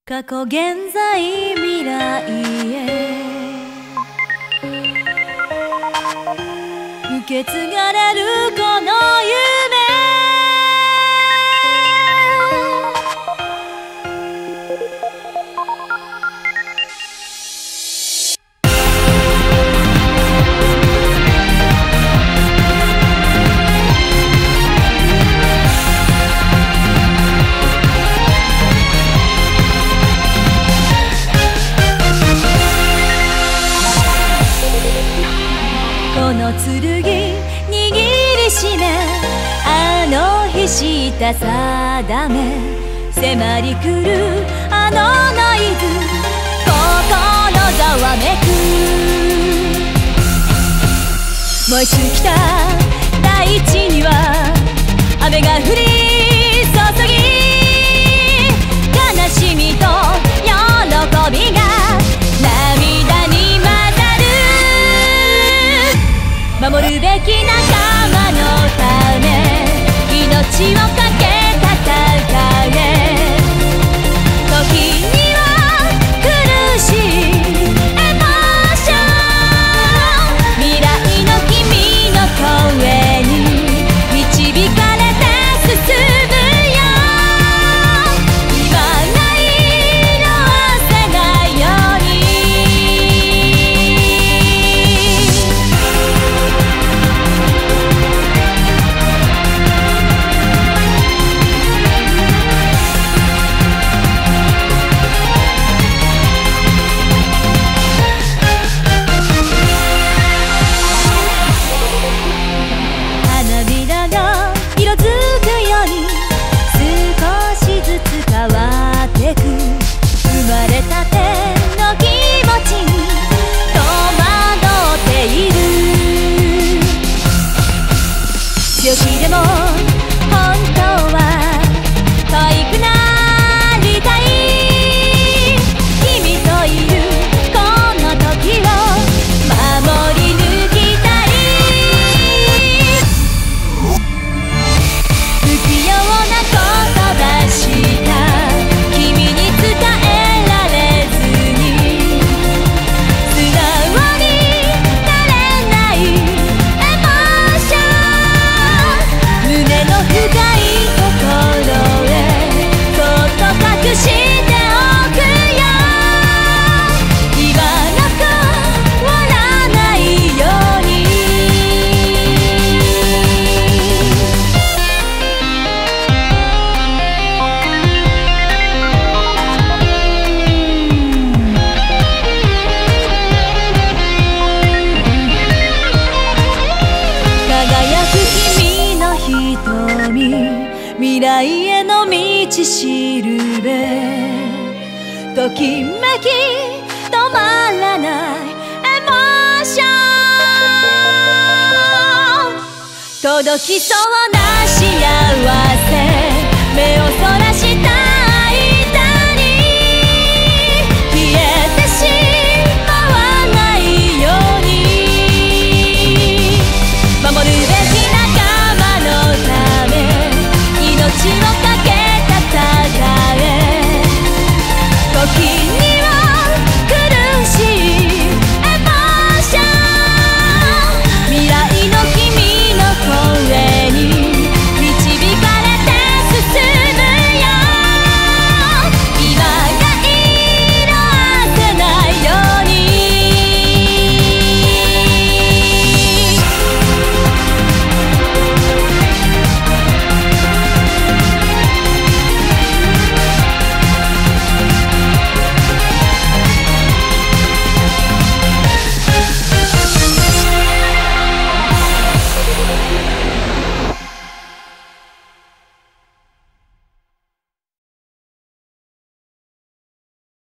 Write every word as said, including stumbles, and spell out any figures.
過去現在未来へ受け継がれるこの夢この剣握りしめあの日した定め迫り来るあのノイズ心ざわめく燃え尽きた大地には雨が降り注ぎ悲しみと喜びが涙に混ざる守るべき仲間のため命をかけ戦え時には苦しいエモーション未来の君の声に導かれて進むよ今が色あせないように強気でも本当は可愛くなりたい君といるこの時を守り抜きたい不器用な言葉した君に伝えられずに素直になれないエモーション胸の深いところへそっと隠しておくよ今が変わらないように輝く君の瞳未来への道しるべときめき止まらないエモーション届きそうな幸せ目を